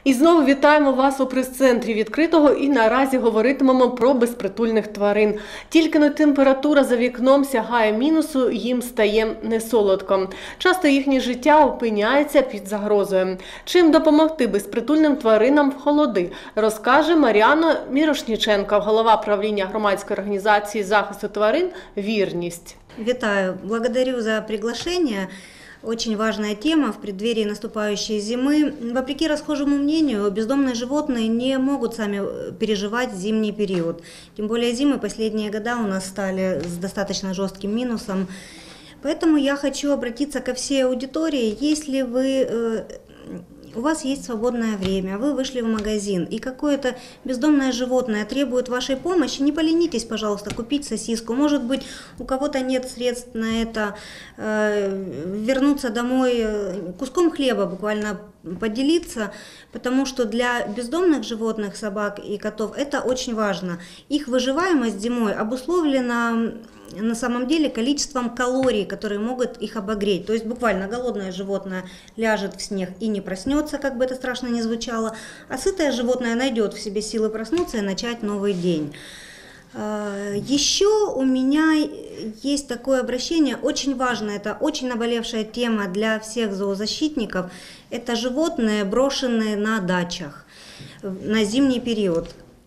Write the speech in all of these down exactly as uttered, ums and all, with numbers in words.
І знову вітаємо вас у прес-центрі відкритого і наразі говоритимемо про безпритульних тварин. Тільки но температура за вікном сягає мінусу, їм стає несолодко. Часто їхнє життя опиняється під загрозою. Чим допомогти безпритульним тваринам в холоди, розкаже Мар'яна Мірошніченко, голова правління громадської організації захисту тварин «Вірність». Витаю, благодарю за приглашение. Очень важная тема в преддверии наступающей зимы. Вопреки расхожему мнению, бездомные животные не могут сами переживать зимний период. Тем более зимы последние года у нас стали с достаточно жестким минусом. Поэтому я хочу обратиться ко всей аудитории. Если вы, у вас есть свободное время, вы вышли в магазин, и какое-то бездомное животное требует вашей помощи, не поленитесь, пожалуйста, купить сосиску. Может быть, у кого-то нет средств на это, вернуться домой куском хлеба буквально поделиться, потому что для бездомных животных, собак и котов это очень важно. Их выживаемость зимой обусловлена на самом деле количеством калорий, которые могут их обогреть. То есть буквально голодное животное ляжет в снег и не проснется, как бы это страшно ни звучало, а сытое животное найдет в себе силы проснуться и начать новый день. Еще у меня есть такое обращение, очень важно, это очень наболевшая тема для всех зоозащитников, это животные, брошенные на дачах на зимний период.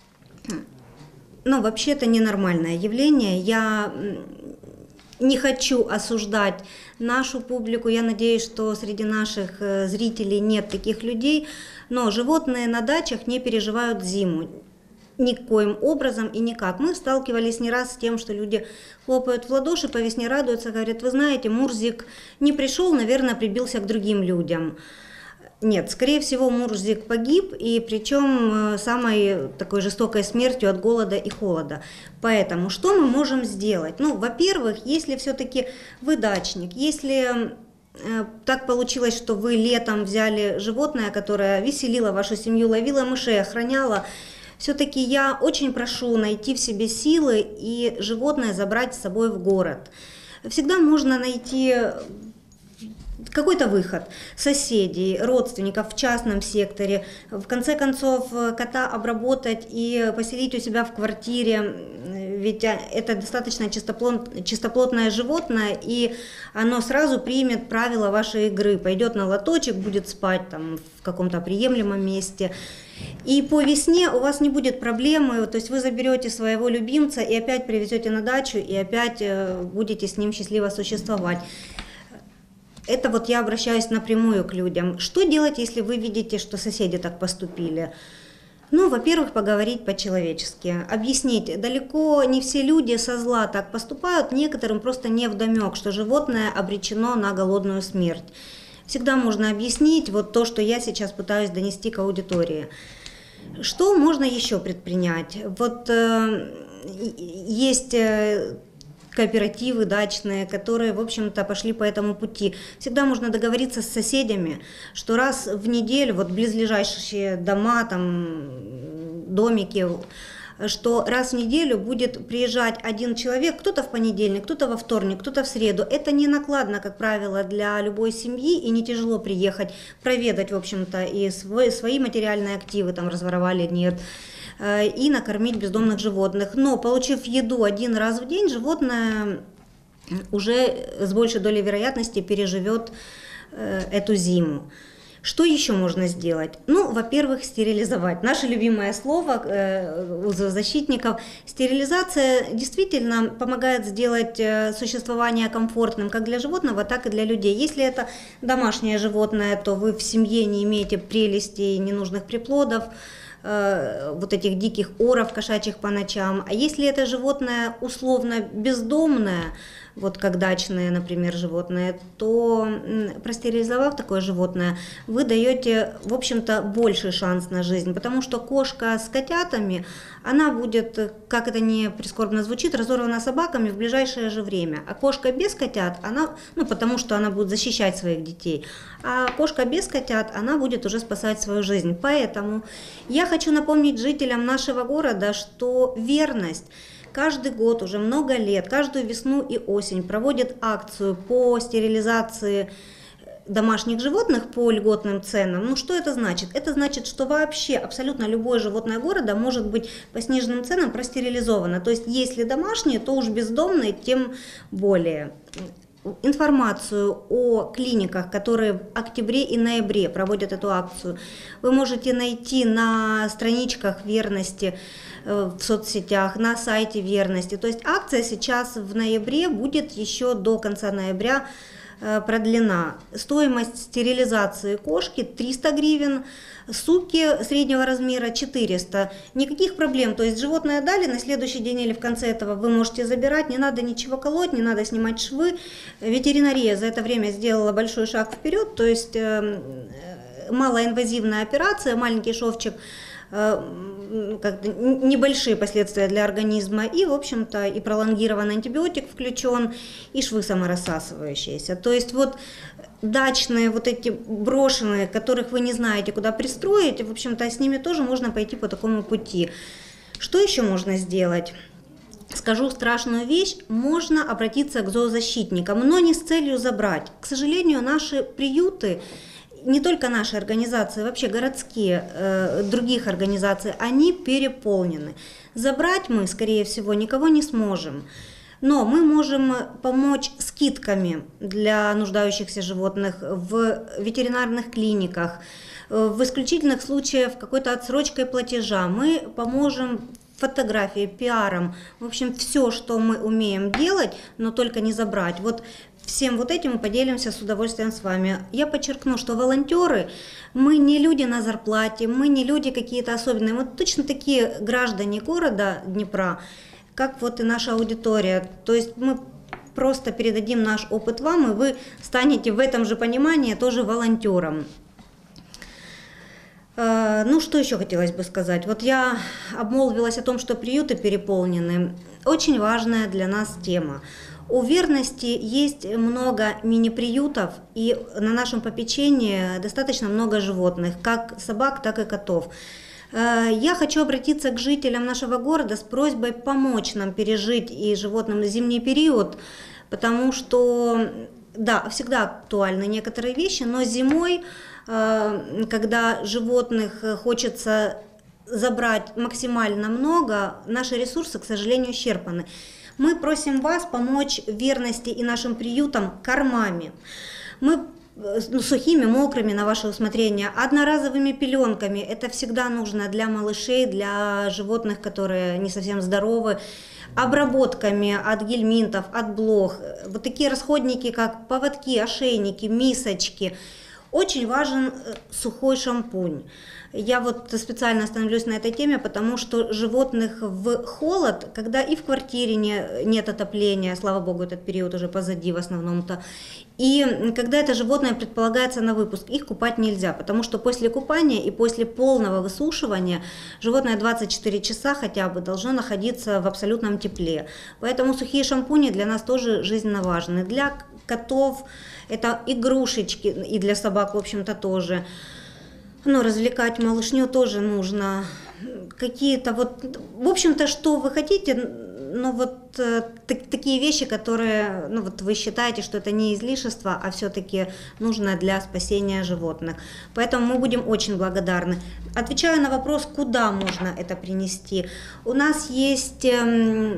Но вообще это ненормальное явление. Я не хочу осуждать нашу публику, я надеюсь, что среди наших зрителей нет таких людей, но животные на дачах не переживают зиму. Никоим образом и никак. Мы сталкивались не раз с тем, что люди хлопают в ладоши, по весне радуются, говорят, вы знаете, Мурзик не пришел, наверное, прибился к другим людям. Нет, скорее всего, Мурзик погиб, и причем самой такой жестокой смертью от голода и холода. Поэтому что мы можем сделать? Ну, во-первых, если все-таки вы дачник, если так получилось, что вы летом взяли животное, которое веселило вашу семью, ловило мышей, охраняло, все-таки я очень прошу найти в себе силы и животное забрать с собой в город. Всегда можно найти какой-то выход соседей, родственников в частном секторе, в конце концов кота обработать и поселить у себя в квартире, ведь это достаточно чистоплотное животное, и оно сразу примет правила вашей игры, пойдет на лоточек, будет спать там в каком-то приемлемом месте. И по весне у вас не будет проблемы, то есть вы заберете своего любимца и опять привезете на дачу, и опять будете с ним счастливо существовать. Это вот я обращаюсь напрямую к людям. Что делать, если вы видите, что соседи так поступили? Ну, во-первых, поговорить по-человечески, объяснить. Далеко не все люди со зла так поступают, некоторым просто невдомек, что животное обречено на голодную смерть. Всегда можно объяснить вот то, что я сейчас пытаюсь донести к аудитории. Что можно еще предпринять? Вот э, есть... Э, кооперативы дачные, которые, в общем-то, пошли по этому пути. Всегда можно договориться с соседями, что раз в неделю, вот близлежащие дома, там, домики, что раз в неделю будет приезжать один человек, кто-то в понедельник, кто-то во вторник, кто-то в среду. Это не накладно, как правило, для любой семьи, и не тяжело приехать, проведать, в общем-то, и свой, свои материальные активы там разворовали, нет, и накормить бездомных животных. Но, получив еду один раз в день, животное уже с большей долей вероятности переживет эту зиму. Что еще можно сделать? Ну, во-первых, стерилизовать. Наше любимое слово э, у защитников. Стерилизация действительно помогает сделать существование комфортным как для животного, так и для людей. Если это домашнее животное, то вы в семье не имеете прелестей, ненужных приплодов, э, вот этих диких оров кошачьих по ночам. А если это животное условно бездомное, вот как дачные, например, животные, то простерилизовав такое животное, вы даете, в общем-то, больший шанс на жизнь, потому что кошка с котятами, она будет, как это не прискорбно звучит, разорвана собаками в ближайшее же время. А кошка без котят, она, ну, потому что она будет защищать своих детей, а кошка без котят, она будет уже спасать свою жизнь. Поэтому я хочу напомнить жителям нашего города, что верность каждый год, уже много лет, каждую весну и осень проводит акцию по стерилизации домашних животных по льготным ценам. Ну что это значит? Это значит, что вообще абсолютно любое животное города может быть по сниженным ценам простерилизовано. То есть если домашние, то уж бездомные тем более. Информацию о клиниках, которые в октябре и ноябре проводят эту акцию, вы можете найти на страничках Верности в соцсетях, на сайте Верности. То есть акция сейчас в ноябре будет еще до конца ноября продлена. Стоимость стерилизации кошки триста гривен, суки среднего размера четыреста. Никаких проблем, то есть животное дали, на следующий день или в конце этого вы можете забирать, не надо ничего колоть, не надо снимать швы. Ветеринария за это время сделала большой шаг вперед, то есть э, малоинвазивная операция, маленький шовчик, небольшие последствия для организма, и, в общем-то, и пролонгированный антибиотик включен, и швы саморассасывающиеся. То есть вот дачные, вот эти брошенные, которых вы не знаете, куда пристроить, в общем-то, с ними тоже можно пойти по такому пути. Что еще можно сделать? Скажу страшную вещь, можно обратиться к зоозащитникам, но не с целью забрать. К сожалению, наши приюты, не только наши организации, вообще городские, э, других организаций, они переполнены. Забрать мы, скорее всего, никого не сможем. Но мы можем помочь скидками для нуждающихся животных в ветеринарных клиниках, в исключительных случаях какой-то отсрочкой платежа. Мы поможем фотографией, пиаром, в общем, все, что мы умеем делать, но только не забрать. Вот всем вот этим мы поделимся с удовольствием с вами. Я подчеркну, что волонтеры, мы не люди на зарплате, мы не люди какие-то особенные, мы точно такие граждане города Днепра, как вот и наша аудитория. То есть мы просто передадим наш опыт вам, и вы станете в этом же понимании тоже волонтером. Ну, что еще хотелось бы сказать? Вот я обмолвилась о том, что приюты переполнены. Очень важная для нас тема. У Верности есть много мини-приютов, и на нашем попечении достаточно много животных, как собак, так и котов. Я хочу обратиться к жителям нашего города с просьбой помочь нам пережить и животным зимний период, потому что, да, всегда актуальны некоторые вещи, но зимой, когда животных хочется забрать максимально много, наши ресурсы, к сожалению, исчерпаны. Мы просим вас помочь Верности и нашим приютам кормами. Мы ну, сухими, мокрыми на ваше усмотрение, одноразовыми пеленками. Это всегда нужно для малышей, для животных, которые не совсем здоровы. Обработками от гельминтов, от блох. Вот такие расходники, как поводки, ошейники, мисочки. Очень важен сухой шампунь. Я вот специально остановлюсь на этой теме, потому что животных в холод, когда и в квартире не, нет отопления, слава богу, этот период уже позади в основном-то, и когда это животное предполагается на выпуск, их купать нельзя, потому что после купания и после полного высушивания животное двадцать четыре часа хотя бы должно находиться в абсолютном тепле. Поэтому сухие шампуни для нас тоже жизненно важны. Для котов это игрушечки, и для собак, в общем-то, тоже. Но развлекать малышню тоже нужно. Какие-то вот, в общем-то, что вы хотите, но вот э, так, такие вещи, которые, ну вот вы считаете, что это не излишество, а все-таки нужно для спасения животных. Поэтому мы будем очень благодарны. Отвечаю на вопрос, куда можно это принести. У нас есть э,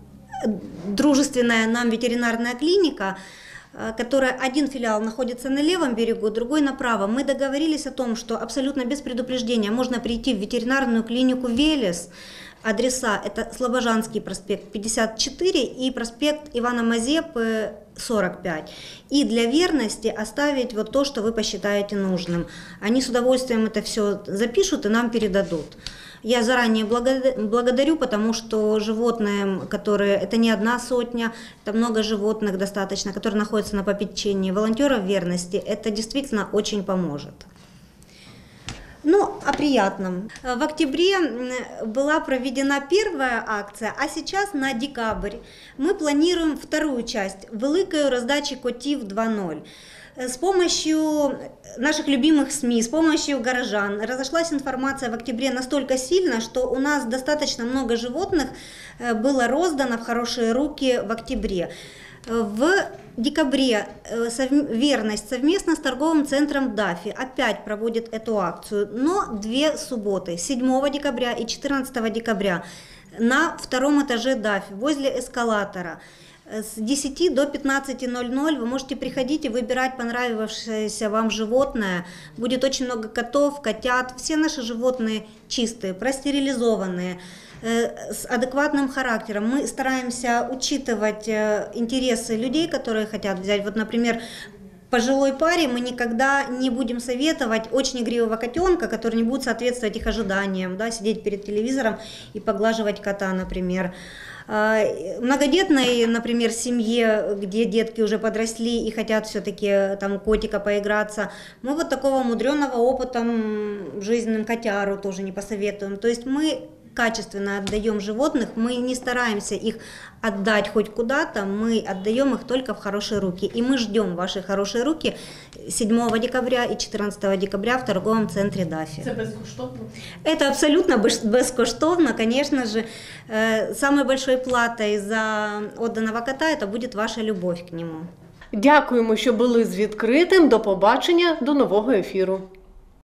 дружественная нам ветеринарная клиника, которая один филиал находится на левом берегу, другой на правом. Мы договорились о том, что абсолютно без предупреждения можно прийти в ветеринарную клинику «Велес». Адреса – это Слобожанский проспект пятьдесят четыре и проспект Ивана Мазепы сорок пять. И для верности оставить вот то, что вы посчитаете нужным. Они с удовольствием это все запишут и нам передадут. Я заранее благодарю, потому что животные, которые, это не одна сотня, это много животных достаточно, которые находятся на попечении волонтеров Верности, это действительно очень поможет. Ну, о приятном. В октябре была проведена первая акция, а сейчас на декабрь мы планируем вторую часть «Великої роздачі котів два ноль». С помощью наших любимых СМИ, с помощью горожан разошлась информация в октябре настолько сильно, что у нас достаточно много животных было роздано в хорошие руки в октябре. В декабре э, совм- Верность совместно с торговым центром Дафи опять проводит эту акцию, но две субботы, седьмого декабря и четырнадцатого декабря, на втором этаже Дафи, возле эскалатора. С десяти до пятнадцати ноль-ноль вы можете приходить и выбирать понравившееся вам животное. Будет очень много котов, котят. Все наши животные чистые, простерилизованные, э, с адекватным характером. Мы стараемся учитывать э, интересы людей, которые хотят взять. Вот, например, пожилой паре мы никогда не будем советовать очень игривого котенка, который не будет соответствовать их ожиданиям, да, сидеть перед телевизором и поглаживать кота, например. Многодетной, например, семье, где детки уже подросли и хотят все-таки там котика поиграться, мы вот такого мудреного опытом жизненным котяру тоже не посоветуем. То есть мы качественно отдаем животных, мы не стараемся их отдать хоть куда-то, мы отдаем их только в хорошие руки. И мы ждем ваши хорошие руки седьмого декабря и четырнадцатого декабря в торговом центре Дафи. Це безкоштовно? Это абсолютно беш- бескоштовно, конечно же. Э, Самой большой платой за отданного кота это будет ваша любовь к нему. Дякуємо, що були з відкритим. До побачення, до нового ефіру.